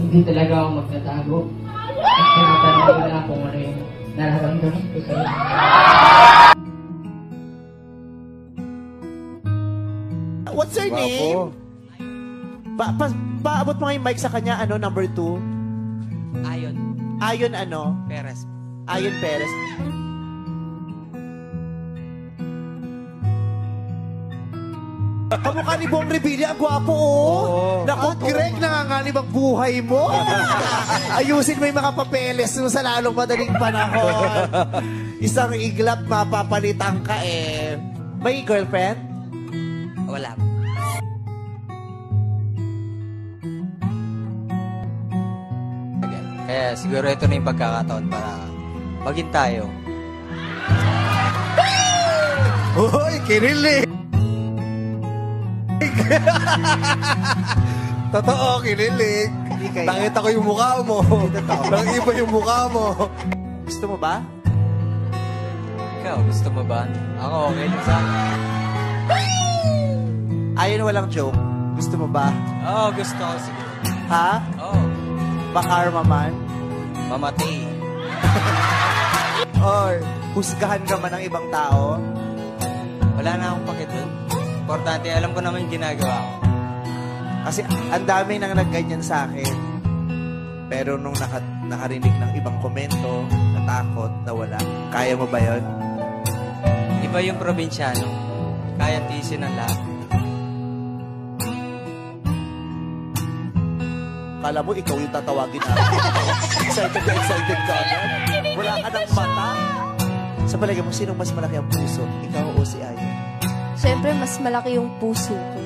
hindi talaga ako magtatago. At tinatanong ko lang kung ano yung nararamdaman ko sa'yo. What's your name? Paabot mo nga yung mic sa kanya, ano, number 2? Ayon. Ayon ano? Perez. Ayon Perez. Kamukha ni Bong Revilla, ang gwapo, oh. Naku, Greg, nanganganib ang buhay mo. Ayusin mo yung mga papeles mo sa lalong madaling panahon. Isang iglap, mapapalitan ka eh. May girlfriend? Wala. Kaya siguro ito na yung pagkakataon para maging tayo. Hoy, kinilig! Totoo, kinilig. Nakita ko yung mukha mo. Nang iba yung mukha mo. Gusto mo ba? Ikaw, gusto mo ba? Ako, okay lang sa akin. Ayun, walang joke. Gusto mo ba? Oo, gusto ko siguro. Ha? Oo. Bakarma man? Mamatay. Or, husgahan ka man ng ibang tao? Wala na akong pakit doon. Importante, alam ko naman yung ginagawa ko. Kasi ang dami nang nagganyan sa akin. Pero nung nakarinig ng ibang komento, natakot, nawala. Kaya mo ba yun? Iba yung probinsyano. Kaya tiisin ng lahat. Kala mo, ikaw yung tatawagin natin. Excited ka. Wala ka ng mata. Sa palagay mo, sinong mas malaki ang puso? Ikaw o si Ayon? Siyempre, mas malaki yung puso ko.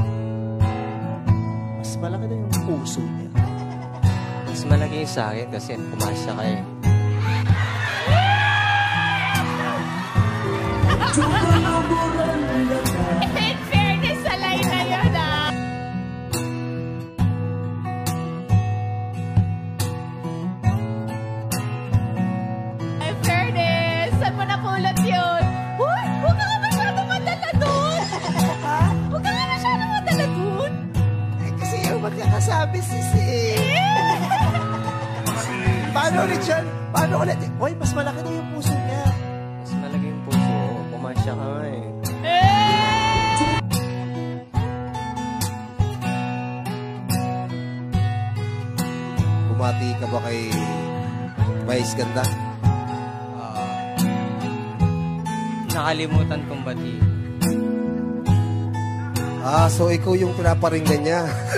Mas malaki na yung puso niya. Mas malaki yung sa akin kasi pumasya ka eh. In fairness, sa line na yun, ah. In fairness, saan mo napulot yun? Uy, huwag ka nga masyadong madala dun. Ha? Huwag ka nga masyadong madala dun. Eh, kasi yung magkakasabi sisi. Paano ulit yan? Paano ulit? Uy, mas malaki na yung puso niya. Mas malaki yung puso ko. Pumasya ka nga eh. Bumati ka ba kay Vice Ganda? Nakalimutan kong bati. Ah, so ikaw yung pinaparinggan niya.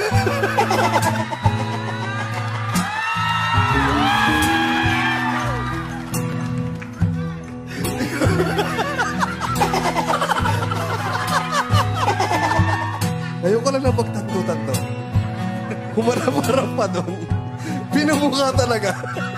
Ayoko lang na magtanto-tanto. Humarap-harap pa doon. Pinamukha talaga.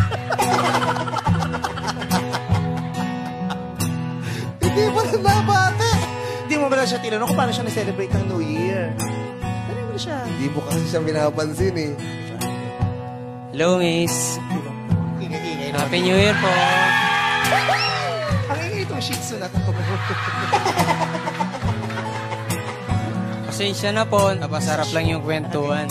Hindi mo na nabate. Hindi mo ba na siya tinanong kung paano siya na-celebrate ng New Year? Tanong mo na siya. Hindi mo kasi siya pinapansin eh. Hello, miss. Ingay-ingay. Happy New Year po. Ang ingay itong shih tzu na ito. Pasensya na po. Napasarap lang yung kwentuhan.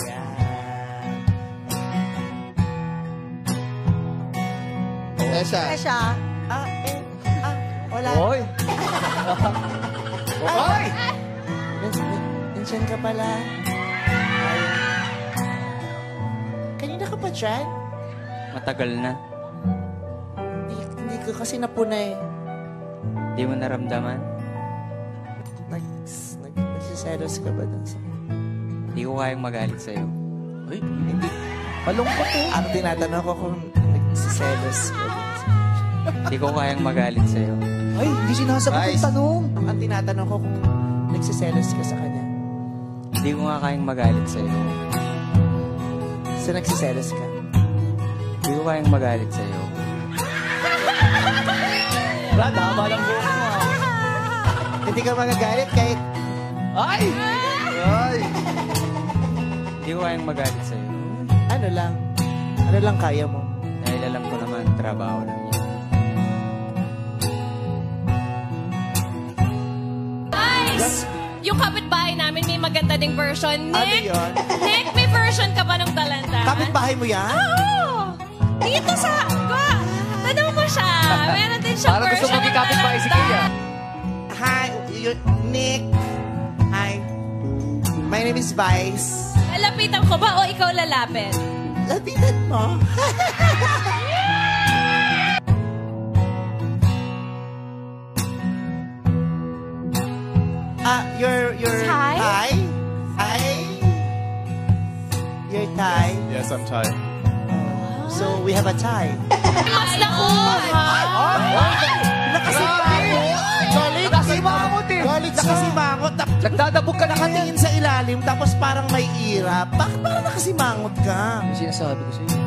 Esha. Wala. Hoy! Hoy! Nandiyan ka pala. Ay. Kanina ka pa dyan? Matagal na. Hindi ko kasi napunay. Di mo naramdaman. Nagsiselos ka ba dun sa... Di ko kayang magalit sa'yo. Uy, hindi. Malungkot eh. Ang tinatanong ko kung nagsiselos ka dun sa... Di ko kayang magalit sa'yo. Ay, hindi sinasagot yung tanong. Ang tinatanong ko kung nagsiselos ka sa kanya. Di ko nga kayang magalit sa'yo. So, nagsiselos ka? Di ko kayang magalit sa'yo. Brad, haba lang buhok mo. Hindi ka magagalit kahit... Ay! Ay! Di ko kayang magalit sa'yo. Ano lang? Ano lang kaya mo? Dahil alam ko naman, trabaho lang yan. Guys, yung kapitbahay namin may maganda ding version. Nick, yun? Nick, may version ka ba ng Dalandan? Kapitbahay mo yan? Oo. Dito sa... Tanong mo siya. Meron din siyang Parang gusto version mo kapitbahay si Kuya. Hi, Nick. Hi. My name is Vice. Lalapitan ko ba o ikaw lalapit? Lapitan mo. You're Thai? Thai? Thai? You're Thai? Yes, I'm Thai. So, we have a tie. Mas nakuha. Nakasimangot eh. Galit nakasimangot. Nagdadabog ka na kanina. Nakatingin sa ilalim, tapos parang may irap. Bakit parang nakasimangot ka? Yung sinasabi ko sa'yo.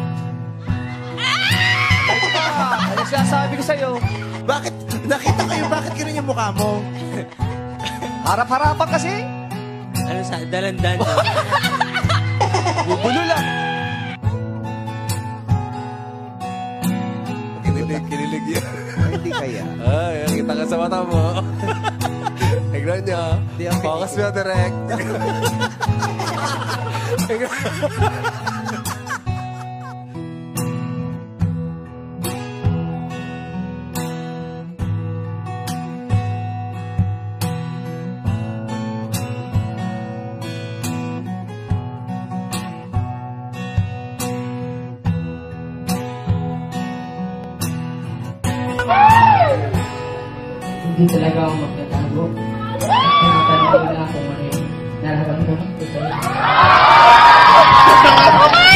Ano sinasabi ko sa'yo? Bakit? Nakita kayo, bakit ganun yung mukha mo? Harap-harapan kasi. Ano sa Dalandan? Bubulo lang. Kinilig yan. Hindi kaya. Ay, kita ka sa mata mo. Tignan niya. Focus mo direct. Hindi talaga ako magtatago. Tinatanong ko lang kung ano yung nararamdaman ko sa'yo.